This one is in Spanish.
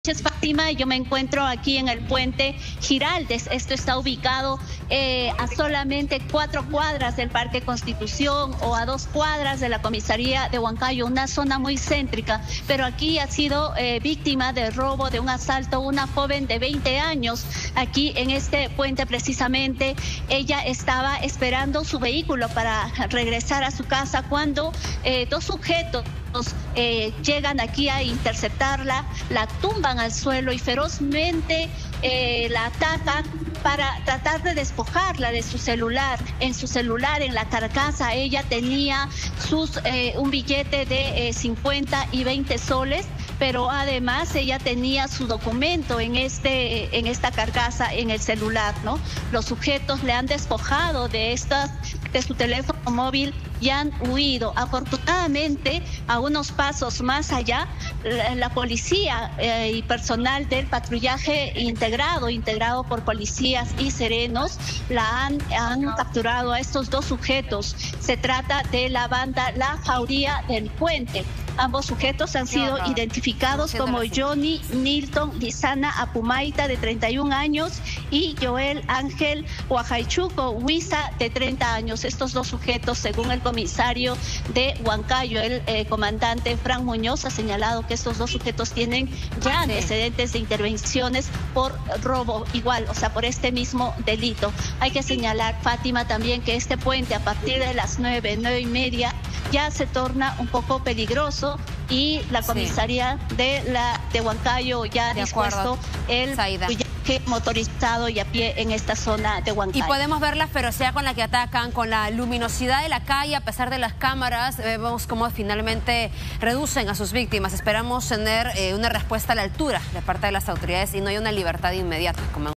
Fátima, yo me encuentro aquí en el puente Giraldes. Esto está ubicado a solamente 4 cuadras del Parque Constitución o a 2 cuadras de la comisaría de Huancayo, una zona muy céntrica, pero aquí ha sido víctima de robo, de un asalto, una joven de 20 años. Aquí en este puente precisamente ella estaba esperando su vehículo para regresar a su casa cuando 2 sujetos llegan aquí a interceptarla, la tumban al suelo y ferozmente la atacan para tratar de despojarla de su celular. En su celular, en la carcasa, ella tenía un billete de 50 y 20 soles, pero además ella tenía su documento en esta carcasa, en el celular, ¿no? Los sujetos le han despojado de su teléfono móvil y han huido. Afortunadamente, a unos pasos más allá, la policía y personal del patrullaje integrado por policías y serenos, han capturado a estos 2 sujetos. Se trata de la banda La Jauría del Puente. Ambos sujetos han sido identificados como Johnny Nilton Lizana Apumaita, de 31 años, y Joel Ángel Huajaychuco Huiza, de 30 años. Estos 2 sujetos, según el comisario de Huancayo, el comandante Frank Muñoz, ha señalado que estos 2 sujetos tienen ya antecedentes de intervenciones por robo igual, o sea, por este mismo delito. Hay que señalar, Fátima, también que este puente a partir de las 9:30 ya se torna un poco peligroso y la comisaría de Huancayo ya ha dispuesto el viaje motorizado y a pie en esta zona de Huancayo. Y podemos ver la ferocidad con la que atacan, con la luminosidad de la calle, a pesar de las cámaras, vemos cómo finalmente reducen a sus víctimas. Esperamos tener una respuesta a la altura de parte de las autoridades y no hay una libertad inmediata, como